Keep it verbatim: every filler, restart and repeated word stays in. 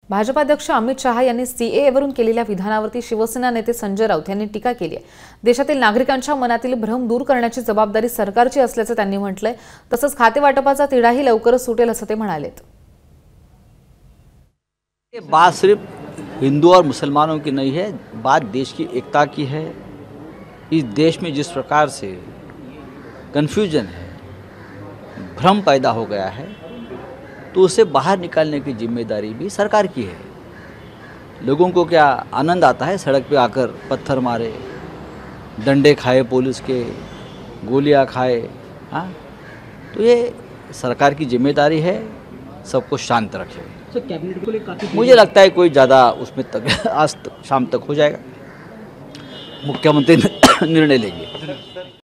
भाजपाध्यक्ष अमित शहा यांनी सीएएवरून केलेल्या विधानावरती शिवसेना नेते संजय राऊत यांनी टीका केली आहे। देशातील नागरिकांच्या मनातील भ्रम दूर करण्याची जबाबदारी सरकारची असल्याचं त्यांनी म्हटलंय। तसंच खातेवाटपाचा तिढाही लवकरच सुटेल असं ते म्हणालेत। ये बात सिर्फ हिंदू और मुसलमानों की नहीं है, बात देश की एकता की है। इस देश में जिस प्रकार से कन्फ्यूजन है, भ्रम पैदा हो गया है, तो उसे बाहर निकालने की जिम्मेदारी भी सरकार की है। लोगों को क्या आनंद आता है सड़क पे आकर पत्थर मारे, डंडे खाए, पुलिस के गोलियां खाए? हाँ, तो ये सरकार की जिम्मेदारी है सबको शांत रखे। मुझे लगता है कोई ज़्यादा उसमें तक आज शाम तक हो जाएगा, मुख्यमंत्री निर्णय लेंगे।